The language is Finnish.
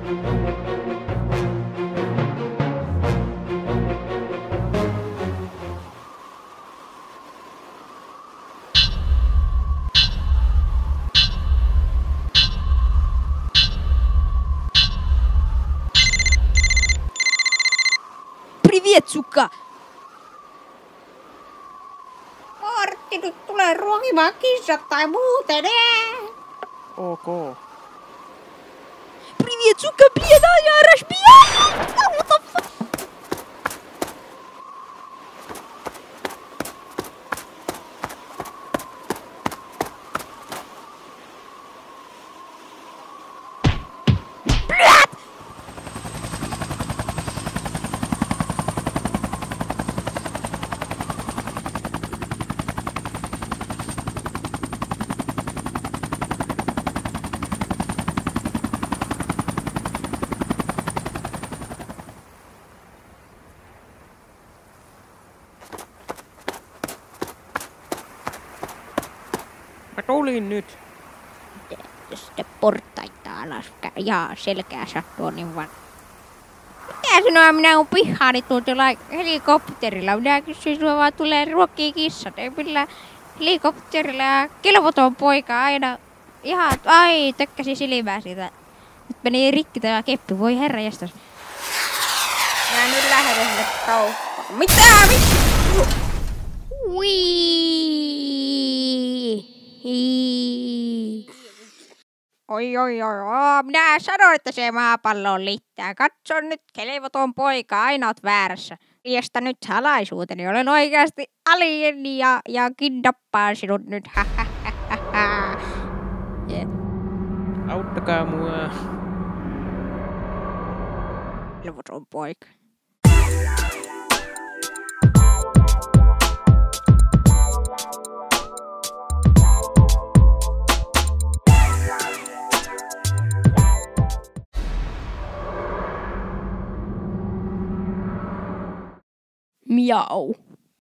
Привет, сука! Martti, nyt tulee ruokimaan kissat tai muuten. Ok. Привет, сука, блядь, я разбияю! What the fuck? Mä tulin nyt. Sitten portaita alas ja selkää sattuu niin vaan. Mitä sinua minä on pihaani tuolta jollain helikopterilla? Minä kysyin sinua vaan tulee ruokkii kissat. Ei millään helikopterilla ja kelvoton poika aina ihan tökkäsi silmää siitä. Nyt meni rikki tämä keppi, voi herranjestas. Minä nyt lähden sinne kauppaan. Mitä? Oi, minä sanoin, että se maapallo on littää. Katso nyt, kelvoton poika, aina oot väärässä. Viestä nyt salaisuuteni, olen oikeasti alieni ja kidnappaan sinut nyt. Yeah. Auttakaa mua. Kelvoton poika. Miau.